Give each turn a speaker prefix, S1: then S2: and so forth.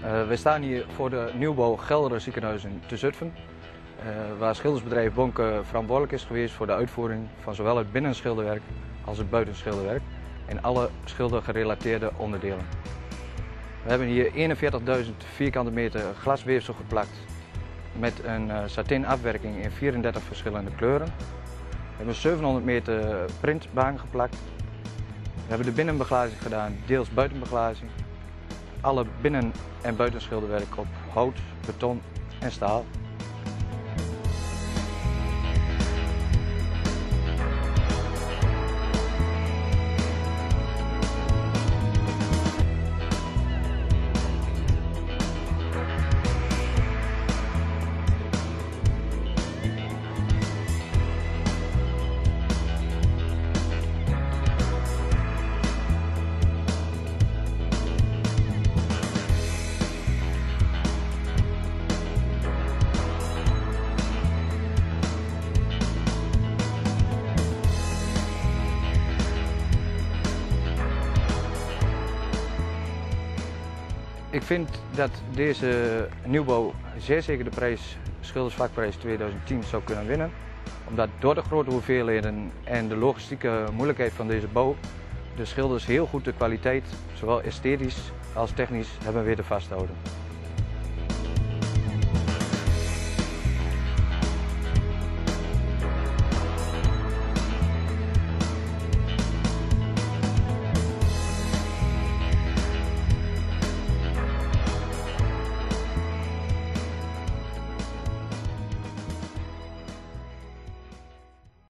S1: We staan hier voor de nieuwbouw Gelderen ziekenhuis in Te Zutphen, waar schildersbedrijf Bonke verantwoordelijk is geweest voor de uitvoering van zowel het binnenschilderwerk als het buitenschilderwerk en alle schildergerelateerde onderdelen. We hebben hier 41.000 vierkante meter glasweefsel geplakt met een satin afwerking in 34 verschillende kleuren. We hebben 700 meter printbaan geplakt. We hebben de binnenbeglazing gedaan, deels buitenbeglazing. Alle binnen- en buitenschilderwerk op hout, beton en staal. Ik vind dat deze nieuwbouw zeer zeker de prijs, Schildersvakprijs 2010 zou kunnen winnen. Omdat door de grote hoeveelheden en de logistieke moeilijkheid van deze bouw de schilders heel goed de kwaliteit, zowel esthetisch als technisch, hebben weten vasthouden.